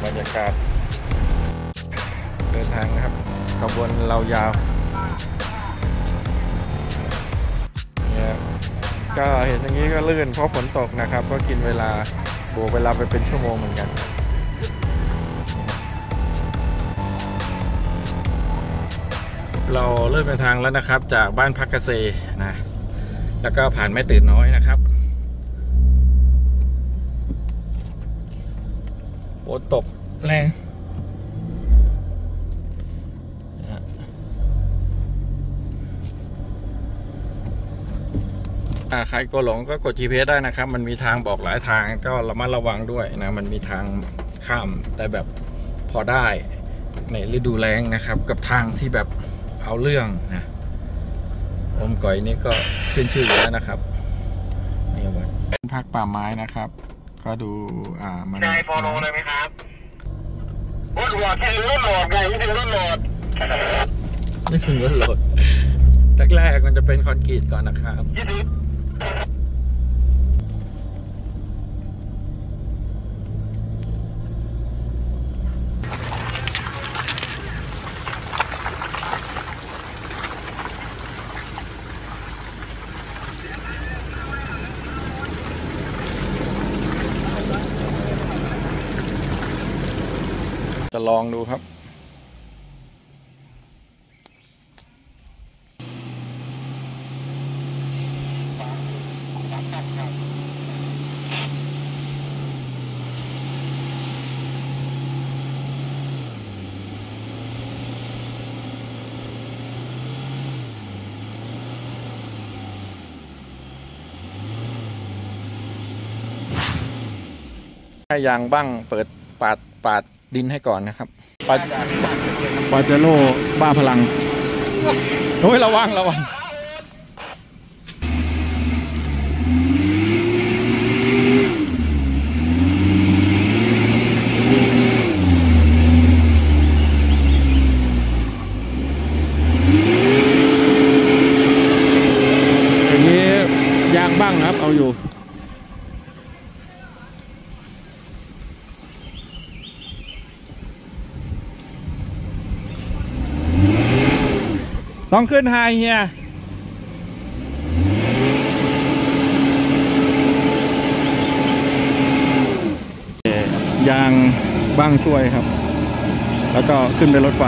รรยากาศเดินทางนะครับขบวนเรายาวเนี่ยก็เห็นอย่างนี้ก็ลื่นเพราะฝนตกนะครับก็กินเวลาบวกเวลาไปเป็นชั่วโมงเหมือนกันเราเริ่มเดินทางแล้วนะครับจากบ้านพักเกษตรนะแล้วก็ผ่านแม่ตื่นน้อยนะครับฝนตกแรงใครก็หลงก็กด GPS ได้นะครับมันมีทางบอกหลายทางก็ระมัดระวังด้วยนะมันมีทางข้ามแต่แบบพอได้ในฤดูแล้งนะครับกับทางที่แบบเอาเรื่องนะอมก๋อยนี่ก็ขึ้นชื่ออยู่แล้วนะครับนี่วัดพักป่าไม้นะครับก็ดูมันได้พอลงเลยไหมครับรถโหลดที่รถโหลดไงไม่ถึงรถโหลดไม่ถึงรถโหลดแรกมันจะเป็นคอนกรีตก่อนนะครับจะลองดูครับให้ยางบ้างเปิดปาดดินให้ก่อนนะครับปาเจโร่บ้าพลังโอ้ยระวังอย่างนี้ยางบ้างครับเอาอยู่ต้องขึ้นไฮเฮียยางบ้างช่วยครับแล้วก็ขึ้นไปรถไฟ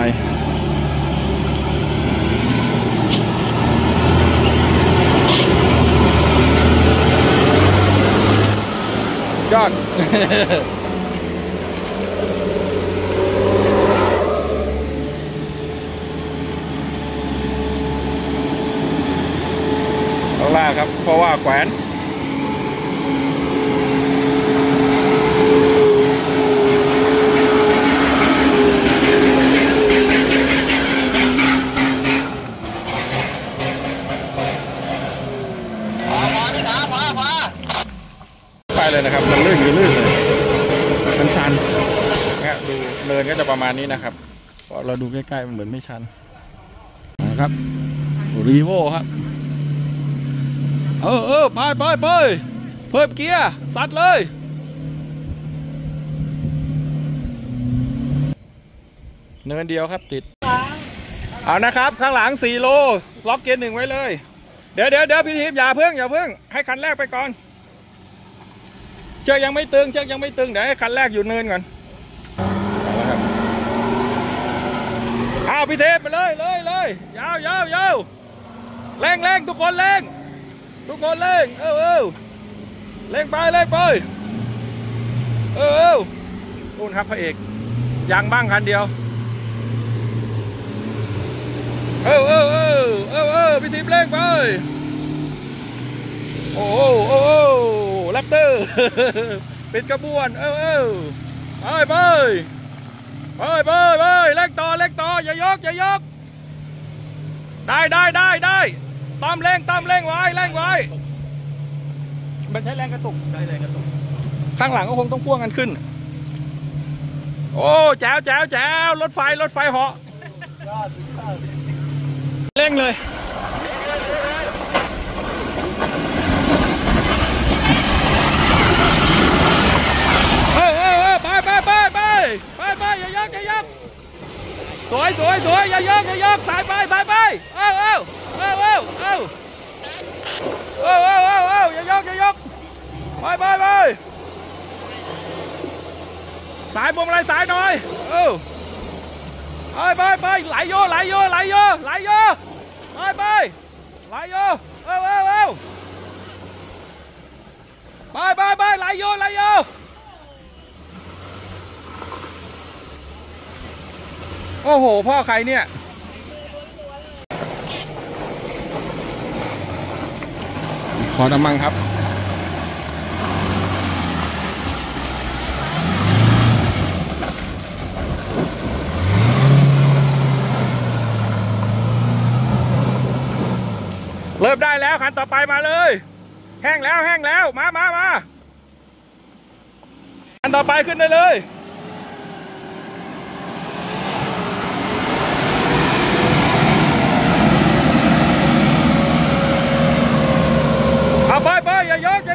ยอด ล่าครับเพราะว่าแขวนไปเลยนะครับมันลื่นเลยมันชันเนี่ยดูเนินก็จะประมาณนี้นะครับพอเราดูใกล้ๆมันเหมือนไม่ชันนะครับรีโวครับไปเพิ่มเกียร์ซัดเลยเนินเดียวครับติดเอานะครับข้างหลัง4 โลล็อกเกียร์1ไว้เลยเดี๋ยวพี่ทิพย์อย่าเพิ่งให้คันแรกไปก่อนเชือกยังไม่ตึงเดี๋ยวให้คันแรกอยู่เนินก่อนเอาพี่ทิพย์ไปเลยยาวเร่งทุกคนเร่งเร่งไปนู่นครับพระเอกยางบ้างคันเดียวพี่ทิพย์เร่งไปโอ้แรปเตอร์ปิดกระบวนไปเร่งต่ออย่ายกได้ตามเร่งไว้มันใช้แรงกระตุกข้างหลังก็คงต้องพ่วงกันขึ้นโอ้แจ๋วรถไฟเหาะเร่งเลยไปสวยอย่ายกสายไปเอาอย่ายกไปสายบุ้มอะไรสายหน่อยไปไหลโยไปไหลโยไปไหลโยโอ้โหพ่อใครเนี่ยขอน้ำมันครับเริ่มได้แล้วคันต่อไปมาเลยแห้งแล้วมาคันต่อไปขึ้นได้เลยเอาไปอย่ายก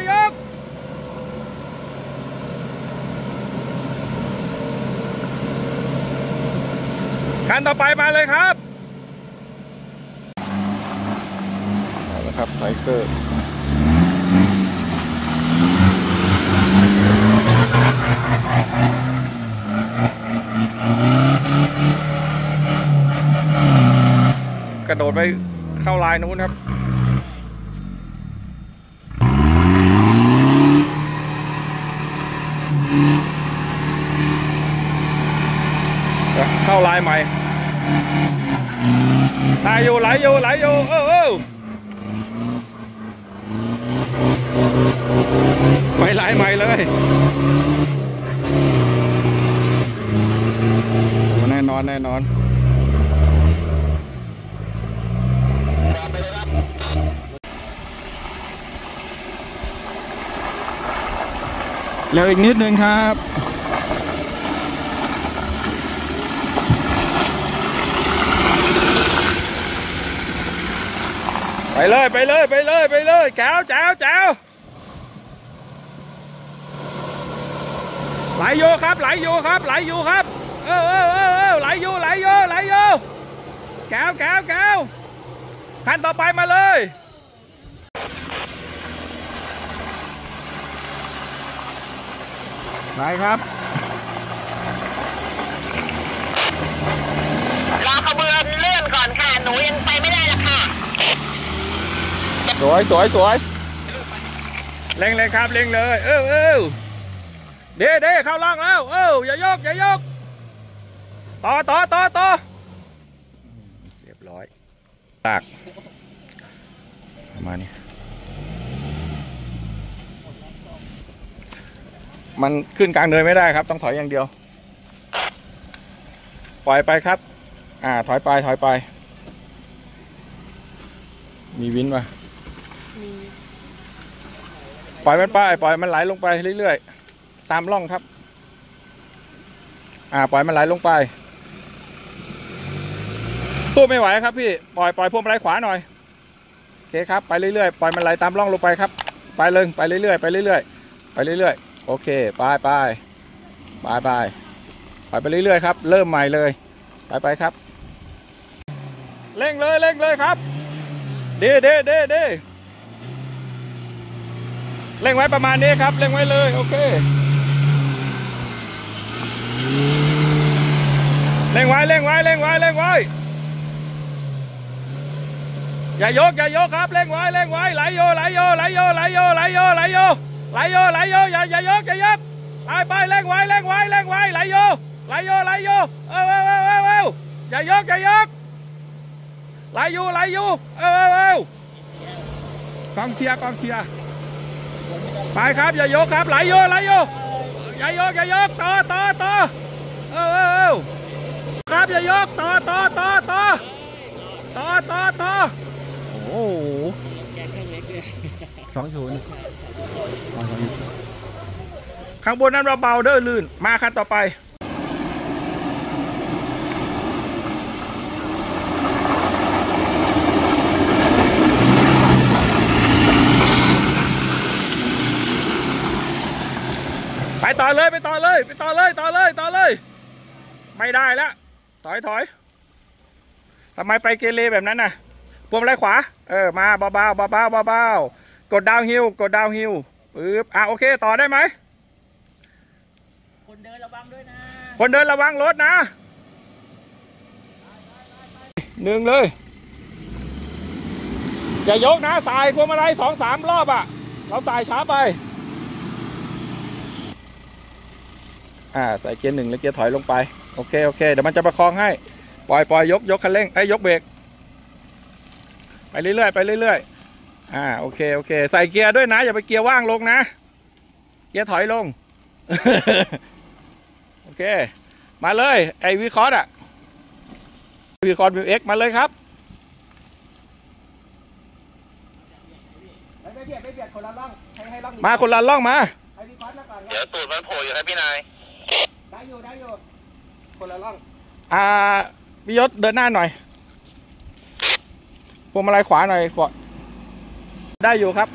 คันต่อไปมาเลยครับเอาละครับไทเกอร์กระโดดไปเข้าลายนู้นครับเข้าลายใหม่ไหลอยู่ไปลายใหม่เลยแน่นอนแล้วอีกนิดนึงครับไปเลยแจ๋วไหลโยครับไหลโยแก้วขั้นต่อไปมาเลยไหลครับรอขบวนเลื่อนก่อนค่ะหนูยังไปไม่ได้ละค่ะสวยเร่งเลยครับเร่งเลยเด้เข้าล่างแล้วอย่ายกต่อเรียบร้อยตากประมาณนี้มันขึ้นกลางเนินไม่ได้ครับต้องถอยอย่างเดียวปล่อยไปครับถอยไปมีวินป่ะปล่อยมันไปปล่อยมันไหลลงไปเรื่อยๆตามร่องครับปล่อยมันไหลลงไปสู้ไม่ไหวครับพี่ปล่อยพวงมาลัยขวาหน่อยโอเคครับไปเรื่อยๆปล่อยมันไหลตามร่องลงไปครับไปเรื่อยโอเคไปไปเรื่อยๆครับเริ่มใหม่เลยไปครับเร่งเลยครับเด้เร่งไว้ประมาณนี้ครับเร่งไว้เลยโอเคเร่งไว้อย่ายกครับเร่งไว้ไหลโยอย่ายกไปเร่งไว้ไหลโยอย่ายกไหลอยู่กองเชียร์ไปครับอย่ายกครับไหลโยอย่ายกต่อครับอย่ายกต่อโอ้โห2-0ข้างบนนั้นเราเบาเด้อลื่นมาคันต่อไปไปต่อเลยไม่ได้แล้วถอยทำไมไปเกเรแบบนั้นน่ะพวงมาลัยขวามาเบาๆเบาๆกดดาวฮิลปึ๊บโอเคต่อได้ไหมคนเดินระวังด้วยนะคนเดินระวังรถนะหนึ่งเลยอย่ายกนะสายพวงมาลัย2-3 รอบเราสายช้าไปใส่เกียร์ 1แล้วเกียร์ถอยลงไปโอเคเดี๋ยวมันจะประคองให้ปล่อยยกคันเร่งยกเบรกไปเรื่อยโอเคใส่เกียร์ด้วยนะอย่าไปเกียร์ว่างลงนะเกียร์ถอยลง โอเคมาเลยไอวีคอร์ดวีคอร์ดมิวเอ็กมาเลยครับไม่เบียดคนละล่องให้ล่องมาคนละล่องมาเดี๋ยวตูดมันโผล่อยู่ครับพี่นายได้อยู่คนละล่องพี่ยศเดินหน้าหน่อยพวงมาลัยขวาหน่อยฟอร์ดได้อยู่ครับ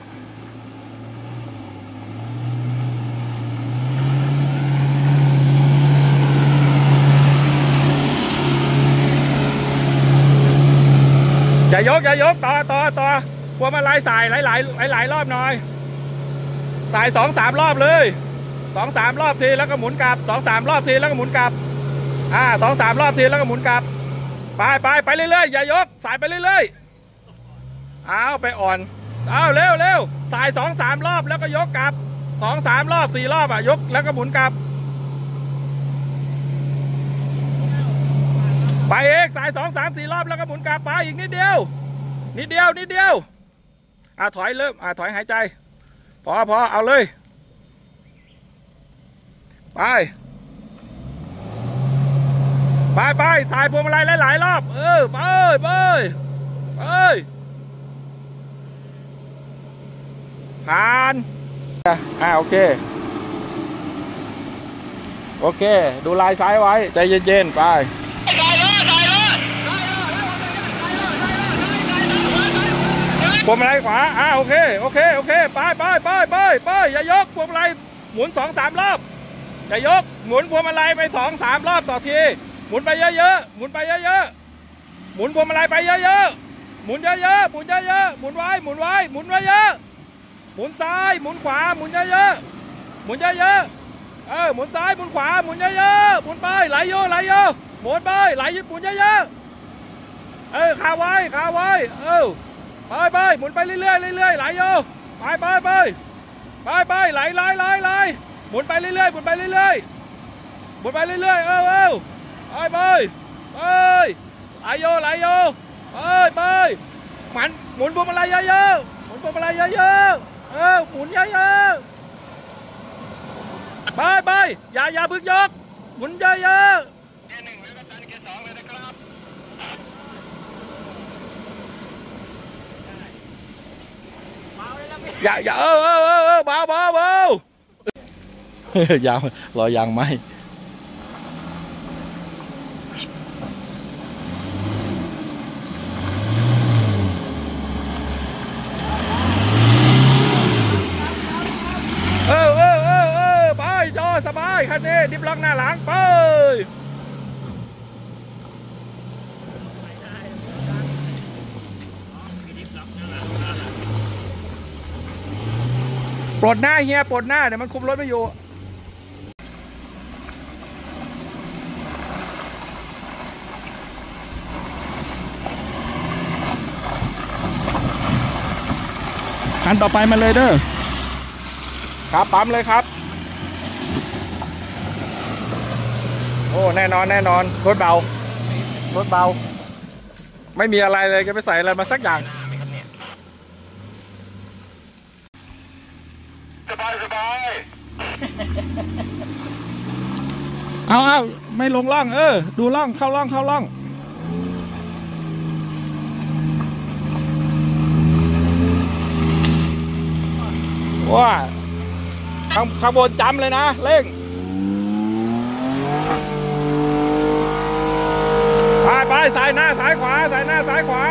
อย่ายกต่อพวงมาลัยสายหลายรอบหน่อยสาย2-3 รอบเลย2-3 รอบทีแล้วก็หมุนกลับ2-3 รอบทีแล้วก็หมุนกลับ2-3 รอบทีแล้วก็หมุนกลับไปเรื่อยๆอย่ายกสายไปเรื่อยๆไปอ่อนเร็วสาย2-3 รอบแล้วก็ยกกลับ2-3 รอบ4 รอบยกแล้วก็หมุนกลับไปเอกสาย2-3-4 รอบแล้วก็หมุนกลับไปอีกนิดเดียวถอยเริ่มถอยหายใจพอเอาเลยไปสายพวงมาลัยหลายรอบไปผ่านโอเคดูลายซ้ายไว้ใจเย็นๆไปพวงมาลัยขวาโอเคไปอย่ายกพวงมาลัยหมุน2-3 รอบอย่ายกหมุนพวงมาลัยไป2-3 รอบต่อทีหมุนไปเยอะๆหมุนพวงมาลัยไปเยอะๆหมุนเยอะๆหมุนไว้หมุนเยอะหมุนซ้ายหมุนขวาหมุนเยอะๆหมุนซ้ายหมุนขวาหมุนเยอะๆหมุนไปไหลโยหมุนไปไหลหมุนเยอะๆคาไว้ไปหมุนไปเรื่อยไหลโยไปไหลหมุนไปเรื่อยไปไหลโยไปมันหมุนพวงมาลัยเยอะๆหมุนเยอะๆไปอย่าพึ่งยกหมุนเยอะๆเกียร์ 1แล้วก็ตันเกียร์ 2เลยนะครับอย่าเบายางรอยางไหมไปจอสบายคันนี้ดิฟล็อกหน้าหลังไปปลดหน้าเฮียปลดหน้าเดี๋ยวมันคุมรถไม่อยู่คันต่อไปมาเลยเด้อครับปั๊มเลยครับโอ้แน่นอนรถเบาไม่มีอะไรเลยจะไปใส่อะไรมาสักอย่างสบายเอาไม่ลงล่องดูล่องเข้าล่องว้าข้างบนจำเลยนะเร่งไปสายหน้าสายขวาสายไว้สายไว้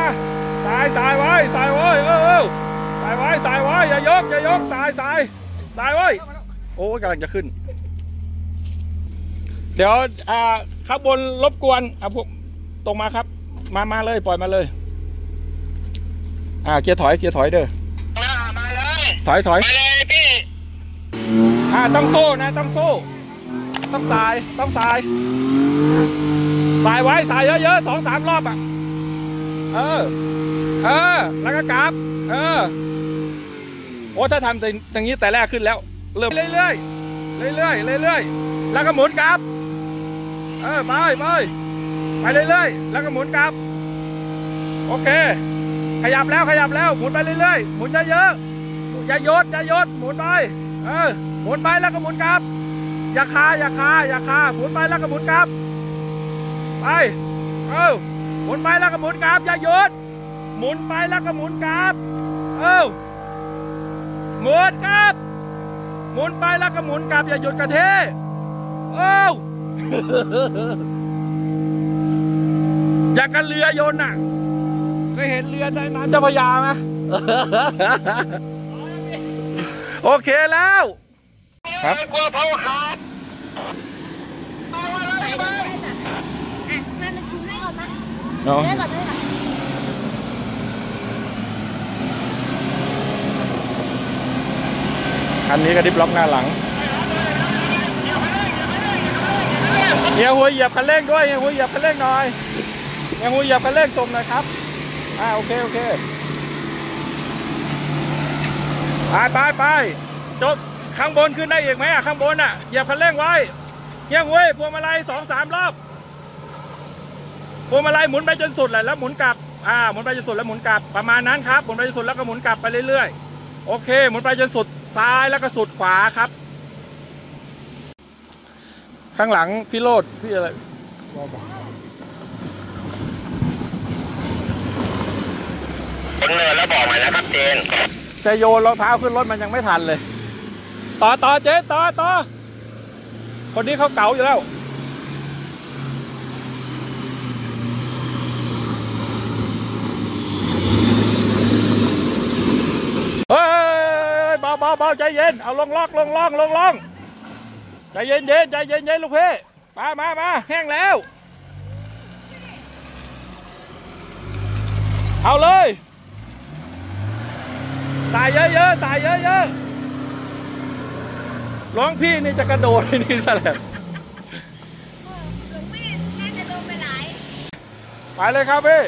อย่ายกสายไว้โอ้กำลังจะขึ้นเดี๋ยวข้างบนรบกวนพวกตรงมาครับมาเลยปล่อยมาเลยเกียร์ถอยเด้อมาเลยถอยมาเลยพี่ต้องสู้นะต้องสู้ต้องสายไว้สายเยอะๆ2-3 รอบแล้วก็กลับโอ้ถ้าทำอย่างนี้แต่แรกขึ้นแล้วเริ่มเรื่อยแล้วก็หมุนกลับไปเรื่อยๆแล้วก็หมุนกลับโอเคขยับแล้วหมุนไปเรื่อยๆหมุนเยอะๆอย่าหยุดหมุนไปหมุนไปแล้วก็หมุนกลับอย่าคาหมุนไปแล้วก็หมุนกลับไปหมุนไปแล้วก็หมุนกลับอย่าหยุดหมุนไปแล้วก็หมุนกลับหมุนกลับหมุนไปแล้วก็หมุนกลับอย่าหยุดกระเทอยากกันเรือยนต์น่ะเคยเห็นเรือในน้ำเจ้าพระยาไหมโอเคแล้วครับกลัวเผาขาดคันนี้ก็ดิฟล็อกหน้าหลังเฮียหัวเหยียบคันเร่งด้วยเฮียหัวเหยียบคันเร่งหน่อยเฮียหัวเหยียบคันเร่งส่งหน่อยครับโอเคไปจบข้างบนขึ้นได้อีกไหมข้างบนเหยียบคันเร่งไว้เฮียหัวพวงมาลัย2-3 รอบพวงมาลัยหมุนไปจนสุดเลยแล้วหมุนกลับหมุนไปจนสุดแล้วหมุนกลับประมาณนั้นครับหมุนไปจนสุดแล้วก็หมุนกลับไปเรื่อยๆโอเคหมุนไปจนสุดซ้ายแล้วก็สุดขวาครับข้างหลังพี่โรดพี่อะไรคนเนินแล้วบอกหน่อยนะครับเจนจะโยนรองเท้าขึ้นรถมันยังไม่ทันเลยต่อเจ๊ต่อคนนี้เขาเก๋าอยู่แล้วเฮ้ยเบาใจเย็นเอาลงใจเย็นลูกพี่มาแห้งแล้วเอาเลยใส่เยอะร้องพี่นี่จะกระโดดนี่ซะแล้วไปเลยครับพี่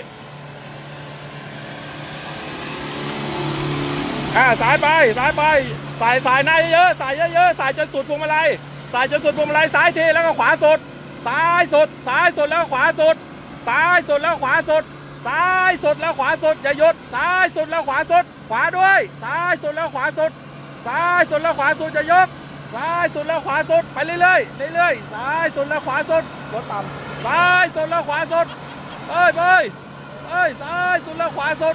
สายไปสายหน้าเยอะสายจนสุดพวงมาลัยซ้ายทีแล้วก็ขวาสุดซ้ายสุดแล้วขวาสุดซ้ายสุดแล้วขวาสุดอย่าหยุดซ้ายสุดแล้วขวาสุดขวาด้วยซ้ายสุดแล้วขวาสุดอย่ายกซ้ายสุดแล้วขวาสุดไปเรื่อยซ้ายสุดแล้วขวาสุดรถต่ำซ้ายสุดแล้วขวาสุดไปซ้ายสุดแล้วขวาสุด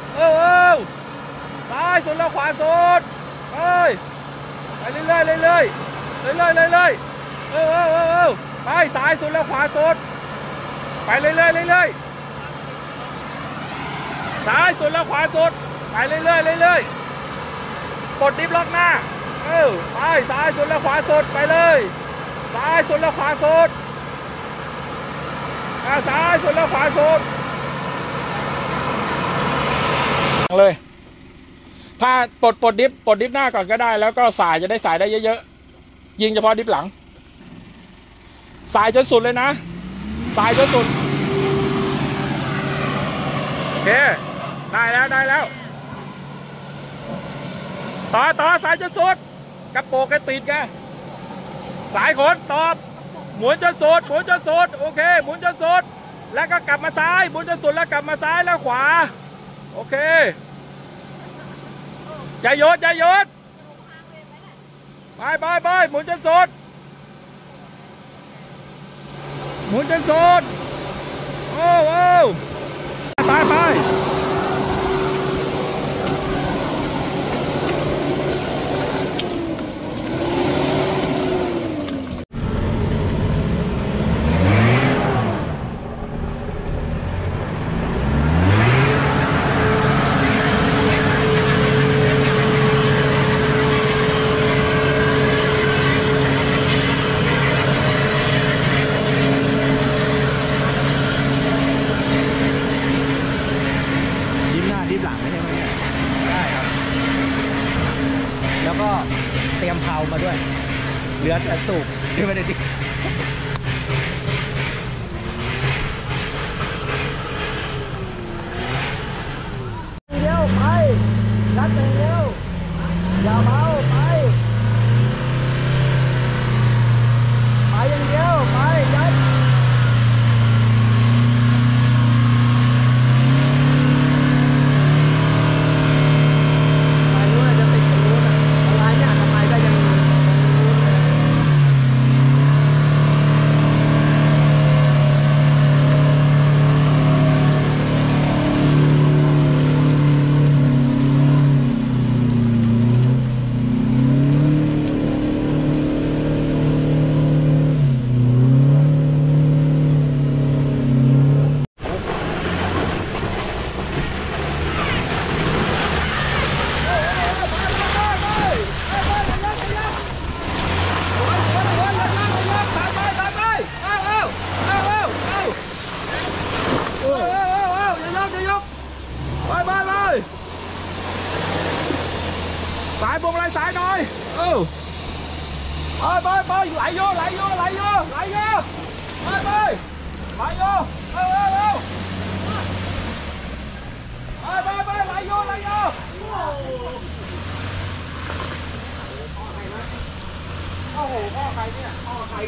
ซ้ายสุดแล้วขวาสุดไปเรื่อยไปซ้ายสุดแล้วขวาสุดไปเรื่อยซ้ายสุดแล้วขวาสุดไปเรื่อยกดดิฟล็อกหน้าไปซ้ายสุดแล้วขวาสุดไปเลยซ้ายสุดแล้วขวาสุดซ้ายสุดแล้วขวาสุดเลยถ้าปลดดิฟหน้าก่อนก็ได้แล้วก็สายจะได้สายได้เยอะๆยิงเฉพาะดิฟหลังสายจนสุดเลยนะสายจนสุดโอเคได้แล้วต่อสายจนสุดกระโปรงกระติดไงสายขนตอบหมุนจนสุดโอเคหมุนจนสุดแล้วก็กลับมาซ้ายหมุนจนสุดแล้วกลับมาซ้ายแล้วขวาโอเคอย่าหยุดไปหมุนจนสุดโอ้ไปลือแต่สูบไม่ได้ดิเดียวไปรัดอย่างเดียวอย่าเมาไปอย่างเดียวไปยัดไปรู้จะติดตรงนู้นอะไรเนี่ยทำไมก็ยังรู้เลยสายบงไรสายหน่อยไปไหลโยไปไหลโยไหลโยไหลโยโอ้โหพ่อใครเนี่ยพ่อใคร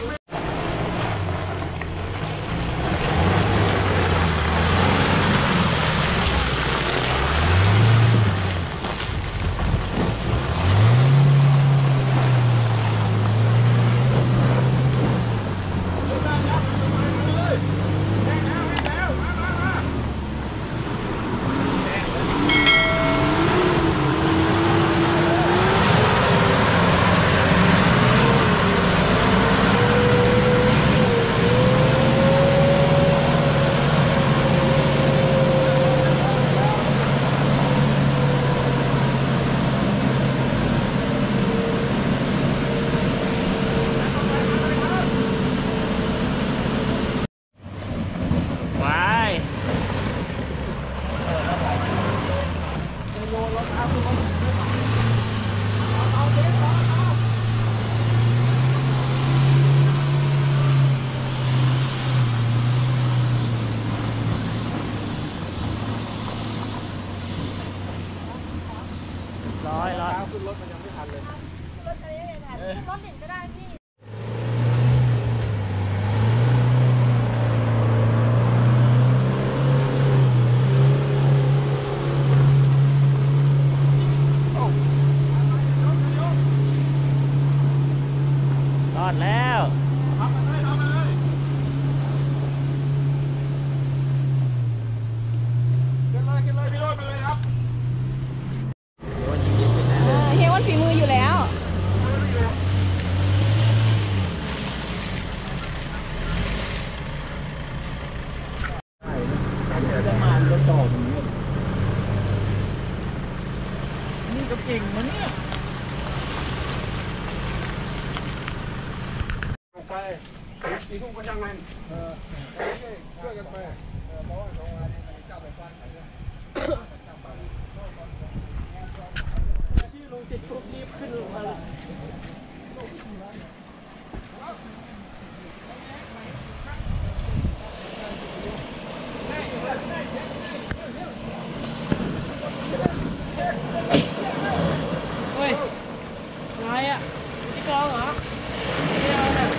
ขึ้นรถมันยังไม่ทันเลยรถอะไรไม่ทันรถเห็นก็ได้พี่รอดแล้วทำมาเลยขึ้นเลยพี่โรจน์ไปเลยครับเฮียวันฝีมืออยู่แล้วจะมารถต่ออย่างนี้นี่ก็เก่งมันเนี่ยไปตีทุ่งก็ยังไงช่วยกันไปเพราะว่าโรงงานนี้เจ้าไปฟันไหนเนี่ยชื่อลงติดปุ๊บรีบขึ้นลงมาเลยเฮ้ยอะไรอ่ะที่กองเหรอไม่เอาแบบ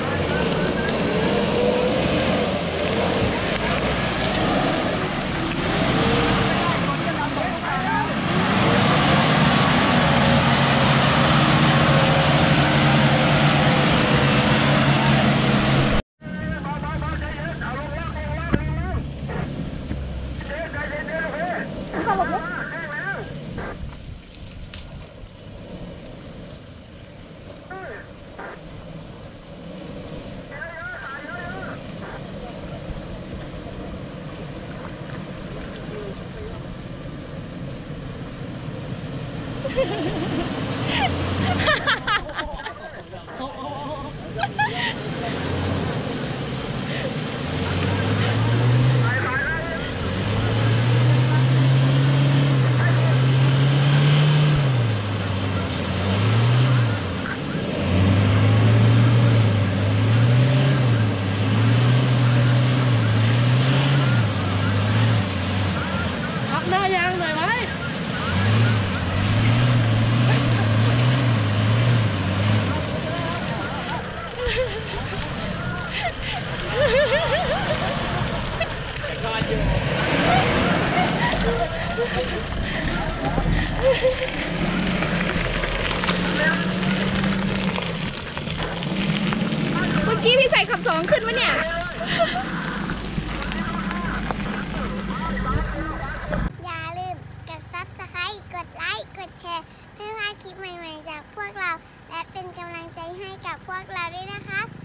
เมื่อกี้พี่ใส่ขับสองขึ้นวะเนี่ยอย่าลืมกด Subscribe กดไลค์กดแชร์เพื่อพลาดคลิปใหม่ๆจากพวกเราและเป็นกำลังใจให้กับพวกเราด้วยนะคะ